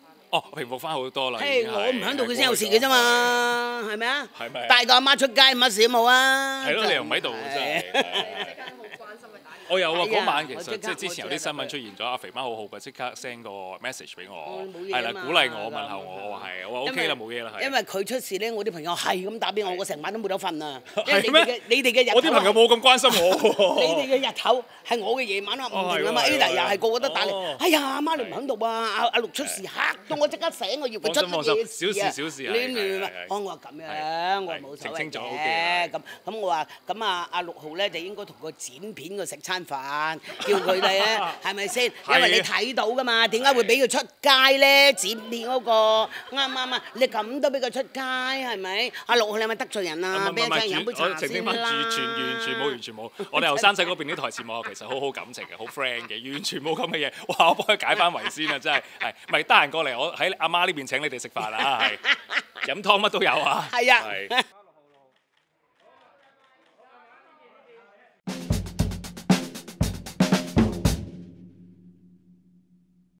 哦，平復翻好多啦。 我唔喺度，佢先有事嘅啫嘛，係咪啊？ 係咪？ 帶個阿媽出街乜事都冇啊！ 係咯，你又唔喺度真係。我有啊，嗰晚其實即係之前有啲新聞出現咗，阿肥媽好好嘅，即刻 send 個 message 俾我，係啦，鼓勵我問候我，我話係，我話 OK 啦，冇嘢啦，係。 因為佢出事咧，我啲朋友係咁打俾我，我成晚都冇得瞓啊！ 係咩？ 你哋嘅日頭， 我啲朋友冇咁關心我喎。 你哋嘅日頭係我嘅夜晚啊，唔同啊嘛！Ada 又係個個都打嚟，哎呀，阿媽你唔喺度啊！阿陸出事嚇到我即刻醒，我以為佢出乜嘢事啊！ 小事你我話咁樣，我話冇所謂嘅。咁我話咁啊，阿陸浩咧就應該同佢剪片佢食餐飯。叫佢哋咧，係咪先？因為你睇到噶嘛，點解會俾佢出街咧？剪片嗰個啱唔啱啊？你咁都俾佢出街，係咪？阿陸你係咪得罪人啊？俾人請飲杯茶先啦！ 完全冇。我哋後生仔嗰邊啲台節目其實好感情嘅，好 friend 嘅，完全冇咁嘅嘢。哇！我幫佢解翻圍先啊，真係係咪得閒過嚟？我喺阿媽呢邊請你哋食飯啊，係飲湯乜都有啊。 係啊。